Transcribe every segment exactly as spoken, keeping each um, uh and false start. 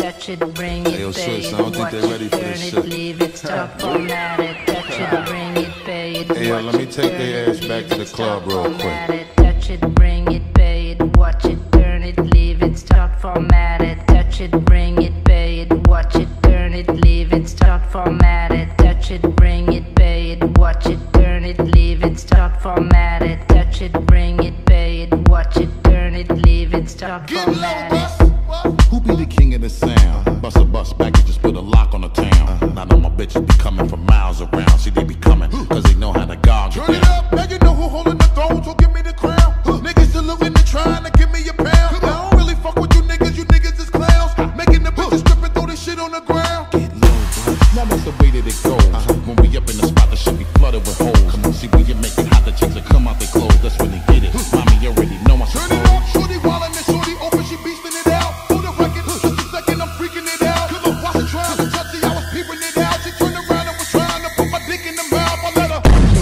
touch it, bring it, hey, yo, pay Swiss, it, I don't think watch they ready it, for turn this it, shit. leave it, stop, format it, touch it, bring it, pay it, Hey, yo, watch let me it, take turn their it, ass back leave to the it, club stop, real format quick. it, touch it, bring it, pay it, watch it, turn it, leave it, stop, format it, touch it, bring it, pay it, watch it, turn it, leave it, stop, format it, touch it, bring it, pay it, watch it, turn it, leave it, stop, format it, touch it, bring it, pay it, watch it, turn it, leave it, stop, format it. Who be the king of the sound? Bust a bus back and just put a lock on the town. Now know my bitches be coming from miles around. See, they be coming, cause they know how to guard. Turn it up, now you know who holding the throne, so give me the crown. Niggas saluting and trying to give me a pound. I don't really fuck with you niggas, you niggas is clowns. Making the bitches strip and throw this shit on the ground. Get low, bro. Now that's the way that it goes. When we up in the spot, the shit be flooded with holes. Come on, see, when you make it hot, the chicks will come out their clothes. That's when they get it. Mommy, you already know my Turn it up, shorty wildin' and shorty open, she beastin' it out. For the record, just a second, I'm freaking it out. Cause I'm watching trying to touch it, I was peeping it out. She turned around and was trying to put my dick in the mouth. I let her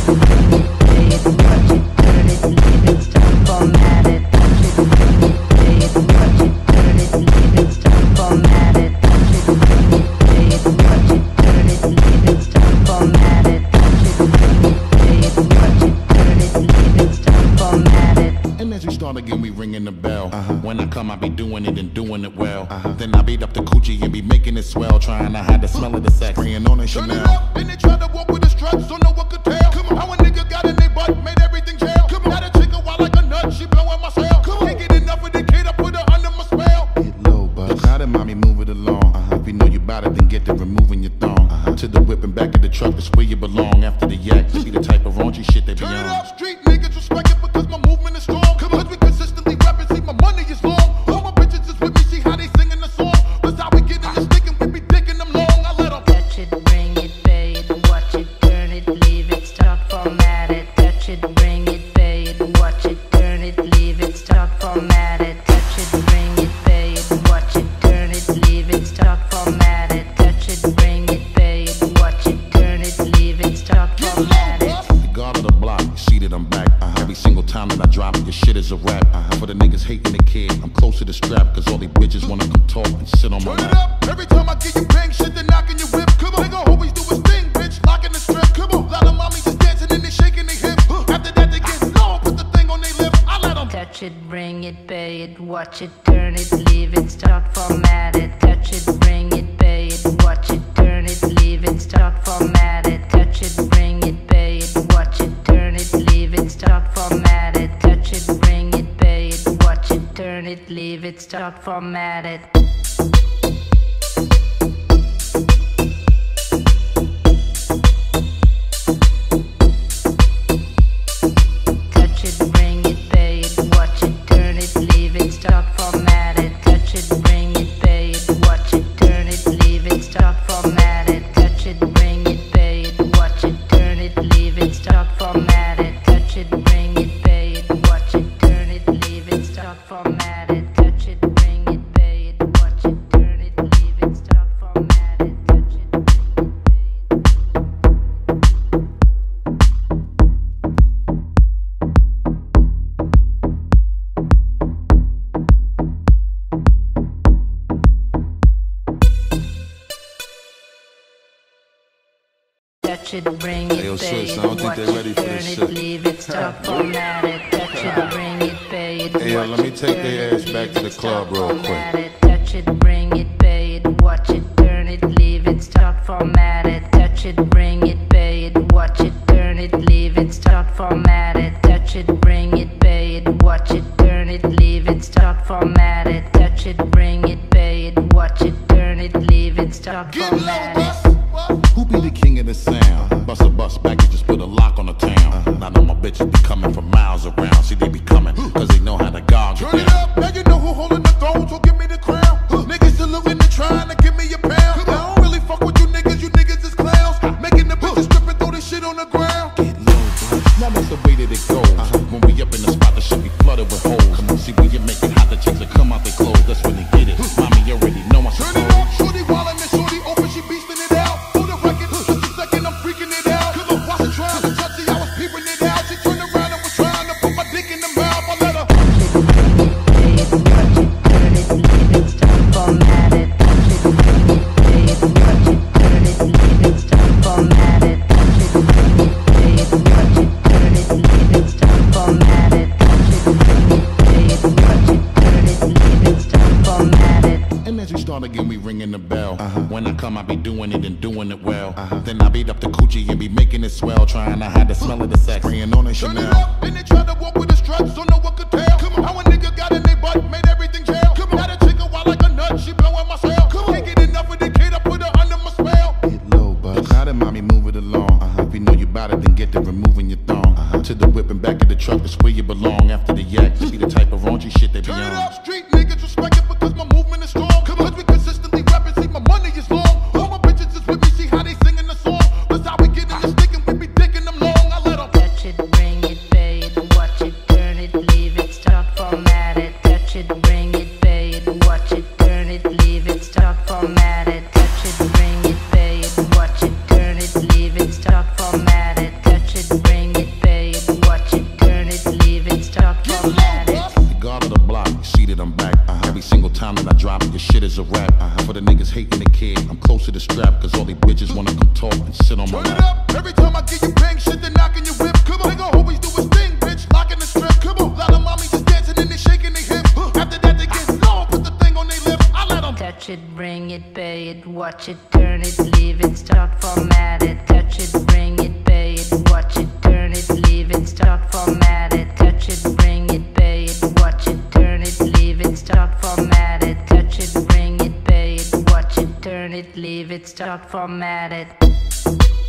again, we ringing the bell. Uh-huh. When I come, I be doing it and doing it well. Uh-huh. Then I beat up the coochie and be making it swell, trying to hide the smell of the sex. Spraying on it, turn Chanel. it up, and they try to walk with the struts, so no one could tell. Come on, how a nigga got in their butt, made everything jail. Come on, got a chick a wild like a nut, she blowing my cell. Come on, can't get enough of the kid, I put her under my spell. Get low, bud. Look how the mommy move it along. Uh-huh. If you know you bout it, then get to removing your thong. Uh-huh. To the whip and back of the truck, that's where you belong. After the yak, to be the type of raunchy shit they be Turn on. it up, street niggas respect it because my movement is strong. Come on, cause we consistently rapping, see my money is long. All my bitches is with me, see how they singing the song. That's how we get in the stick and we be dicking them long. I let them touch it, bring it, pay it, watch it, turn it, leave it, stop, format it, touch it, bring it, pay it, watch it, turn it, leave it, stop, format it, touch it, bring it, pay it, watch it, turn it, leave it, stop, format it, touch it, bring it, pay it, watch it, turn it, leave it, stop, format it. The guard of the block, you see that I'm back. Uh-huh. Every single time that I drop it, your shit is a rap. Uh-huh. For the niggas hating the kid, I'm close to the strap, cause all these bitches wanna come talk and sit on my turn it lap. up, every time I get you bang shit, they knocking your whip. Come on, nigga always do his thing, bitch, locking the strip. Come on, lot of mommies just dancing and they shaking their hips. After that they get low, put the thing on their lips. I let them touch it, bring it, pay it, watch it, turn it, leave it, stop, format it, touch it, bring it, pay it, watch it, turn it, leave it, stop, format it, touch it, bring it, pay it, watch it, turn it, leave it, stop, format it, touch it, bring it, pay it, watch it, turn it, leave it, stop, format it. Touch it, bring it, pay it, watch it, turn it, leave it, stop, format it, touch it, bring it, pay it, watch it, turn it, leave it, stop, format it, touch it, bring it, pay it, watch it, turn it, leave it, stop, format it, touch it, bring it, pay it, watch it, turn it, leave it, stop, format it, touch it, bring it, pay it, watch it, turn it, leave it, stop, format it, touch it, bring it, pay touch it, bring it, Hey, yo, pay Swiss, it, I don't think watch they it, ready for turn this it, shit. leave it, stop, format it, touch it, bring it, pay it, Hey, yo, watch let me it, take turn their it, ass back leave to it, the club stop, real format quick. it, touch it, bring it, pay it, watch it, turn it, leave it, stop, format it, touch it, bring it, pay it, watch it, turn it, leave it, stop, format it, touch it, bring it, pay it, watch it, turn it, leave it, stop, format it, touch it, bring it, pay it, watch it, turn it, leave it, stop, get low, format it. bus. Who be the king of the sound? Bust a bus back and just put a lock on the town. Now know my bitches be coming from miles around. See, they be coming, cause they know how to guard. Turn it up, now you know who holding the throne, so give me the crown. Niggas saluting and trying to give me a pound. I don't really fuck with you niggas, you niggas is clowns. Making the bitches strip and throw this shit on the ground. Get low, bro. Now that's the way that it goes. When we up in the spot, the shit be flooded with holes. Come on, see, when you make it hot, the chicks will come out their clothes. That's when they get it. Mommy, you already know my Turn it up, shorty wildin' and shorty open, she beastin' And as we start again, we ringing the bell. Uh-huh. When I come, I be doing it and doing it well. Uh-huh. Then I beat up the coochie and be making it swell, trying to hide the smell of the sex, spraying on it Turn Chanel. it up, then they try to walk with the struts, so no one could tell. Come on. How a nigga got in their butt, made everything jail. Come on. Got a chick a wild like a nut, she blowing my cell. Come on. Can't get enough of the kid, I put her under my spell. Get low, buzz. Now then, mommy, move it along. Uh-huh. If you know you bout it, then get to removing your thong. Uh-huh. To the whip and back of the truck, that's where you belong. After the yak, to be the type of raunchy shit they be Turn on. it up, street niggas respect it because my movement is strong. Come on. Cause we consistently rapping, see my money is long. All my bitches is with me, see how they singing the song. That's how we get in the stick and we be digging them long. I let them Touch it, bring it, pay it, watch it, turn it, leave it, start, format it. Touch it, bring it, pay it, watch it, turn it, leave it, start, format it. Touch it, bring it, pay it, watch it, turn it, leave it, start, format it. Touch it, bring it, pay it, watch it, turn it, leave it, start, format it. The guard of the block, you see that I'm back. Uh-huh. Every single time that I drop it, your shit is a rap. Uh-huh. For the niggas hating the kid, I'm close to the strap, cause all these bitches wanna come talk and sit on my turn it lap. up. Every time I get you bang shit, they knocking your whip. Come on. Nigga always do his thing, bitch, locking the strip. Come on. Lot of mommy just dancing and they shaking their hips. After that they get low, put the thing on their lips. I let them Touch it, bring it, pay it, watch it, turn it, leave it, start, format it. Touch it, bring it, pay it, watch it, turn it, leave it, start, format it. Touch it, bring it, pay it, watch it, turn it, leave it, start, format it. Touch it, bring it, pay it, watch it, turn it, leave it, start, format it.